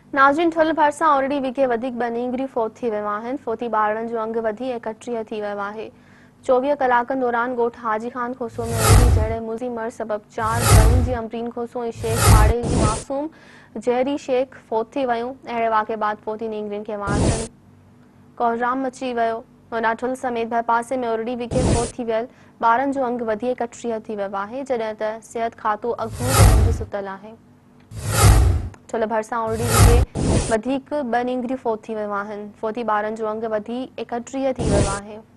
नाज़रीन ठुल भरिसां औरड़ी विखे वधीक ॿ फ़ौत थी विया आहिनि। फ़ौती ॿारनि जो अंग वधी 31 थी वियो आहे। 24 कलाकनि दौरान ॻोठ हाजी खान खोसो में औरड़ी जहिड़े मुज़ी मर्ज़ सबबि 4 घरनि जी अमरीन खोसो ऐं शेख पाड़े जी मासूम जहरी शेख फ़ौत थी वियूं। अहिड़े वाक़े बाद फ़ौती नींगरिन खे वारनि कोहराम मची वियो। होॾां ठुल समेत ॿिए पासे में औरड़ी विखे फ़ौत थी वियल ॿारनि जो अंग वधी 31 थी वियो आहे, जॾहिं त सिहत खातो अॻूं मंझि सुतल आहे। ठुल भरिसां औरड़ी विखे वधीक ॿ नींगरियूं फ़ौत थी वियूं आहिनि। फ़ौती ॿारनि जो अंग वधी 31 थी वियो आहे।